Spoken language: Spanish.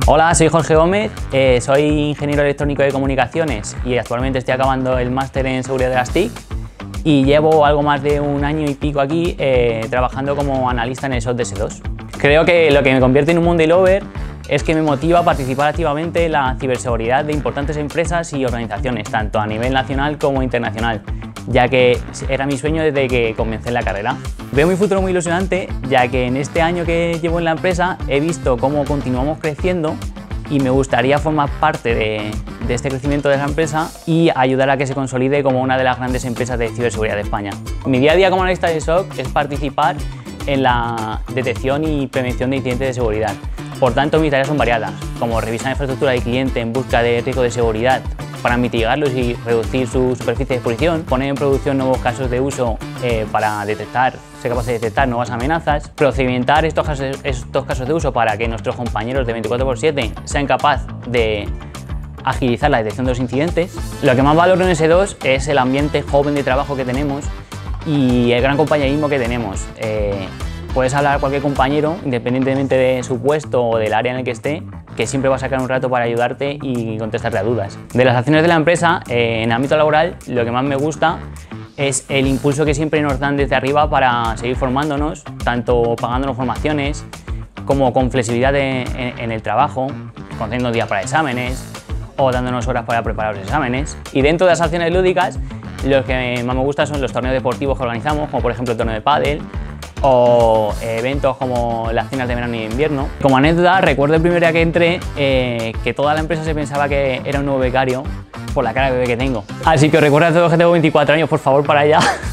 Hola, soy Jorge Gómez, soy ingeniero electrónico de comunicaciones y actualmente estoy acabando el máster en seguridad de las TIC y llevo algo más de un año y pico aquí trabajando como analista en el SOC de S2. Creo que lo que me convierte en un Monday Lover es que me motiva a participar activamente en la ciberseguridad de importantes empresas y organizaciones, tanto a nivel nacional como internacional, ya que era mi sueño desde que comencé la carrera. Veo mi futuro muy ilusionante, ya que en este año que llevo en la empresa he visto cómo continuamos creciendo y me gustaría formar parte de este crecimiento de la empresa y ayudar a que se consolide como una de las grandes empresas de ciberseguridad de España. Mi día a día como analista de SOC es participar en la detección y prevención de incidentes de seguridad. Por tanto, mis tareas son variadas, como revisar la infraestructura del cliente en busca de riesgos de seguridad para mitigarlos y reducir su superficie de exposición, poner en producción nuevos casos de uso para ser capaz de detectar nuevas amenazas, procedimentar estos casos de uso para que nuestros compañeros de 24/7 sean capaces de agilizar la detección de los incidentes. Lo que más valoro en S2 es el ambiente joven de trabajo que tenemos y el gran compañerismo que tenemos. Puedes hablar a cualquier compañero, independientemente de su puesto o del área en el que esté, que siempre va a sacar un rato para ayudarte y contestarte a dudas. De las acciones de la empresa, en el ámbito laboral, lo que más me gusta es el impulso que siempre nos dan desde arriba para seguir formándonos, tanto pagándonos formaciones como con flexibilidad en el trabajo, concediendo días para exámenes o dándonos horas para preparar los exámenes. Y dentro de las acciones lúdicas, lo que más me gusta son los torneos deportivos que organizamos, como por ejemplo el torneo de pádel, o eventos como las cenas de verano y invierno. Como anécdota, recuerdo el primer día que entré que toda la empresa se pensaba que era un nuevo becario por la cara de bebé que tengo. Así que os recuerdo a todos que tengo 24 años, por favor, para allá.